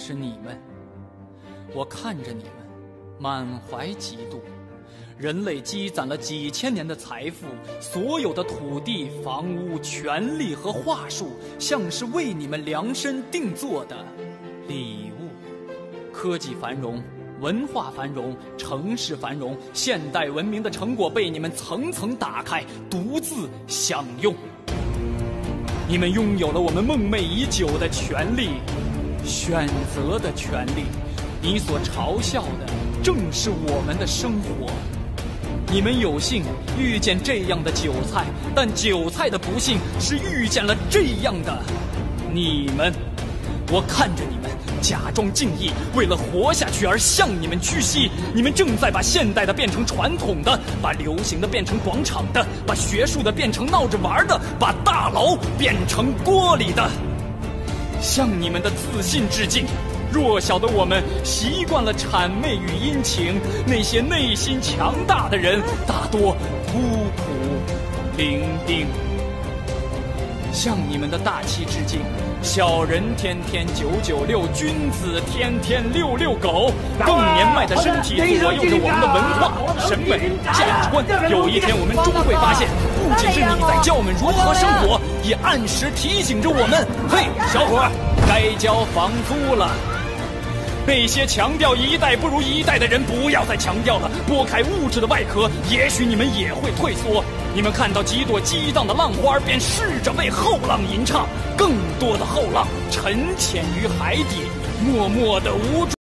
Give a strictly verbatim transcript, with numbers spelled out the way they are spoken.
是你们。我看着你们，满怀嫉妒。人类积攒了几千年的财富，所有的土地、房屋、权力和话术，像是为你们量身定做的礼物。科技繁荣，文化繁荣，城市繁荣，现代文明的成果被你们层层打开，独自享用。你们拥有了我们梦寐已久的权利，选择的权利。你所嘲笑的正是我们的生活。你们有幸遇见这样的韭菜，但韭菜的不幸是遇见了这样的你们。我看着你们假装敬意，为了活下去而向你们屈膝。你们正在把现代的变成传统的，把流行的变成广场的，把学术的变成闹着玩的，把大楼变成锅里的。向你们的自信致敬。弱小的我们习惯了谄媚与殷勤，那些内心强大的人大多孤苦伶仃。向你们的大气致敬，小人天天九九六，君子天天六六狗。更年迈的身体左右着我们的文化、审美、价值观。有一天我们终会发现，不仅是你在教我们如何生活，也按时提醒着我们：嘿，小伙，该交房租了。那些强调一代不如一代的人，不要再强调了。拨开物质的外壳，也许你们也会退缩。你们看到几朵激荡的浪花，便试着为后浪吟唱。更多的后浪沉潜于海底，默默的无助。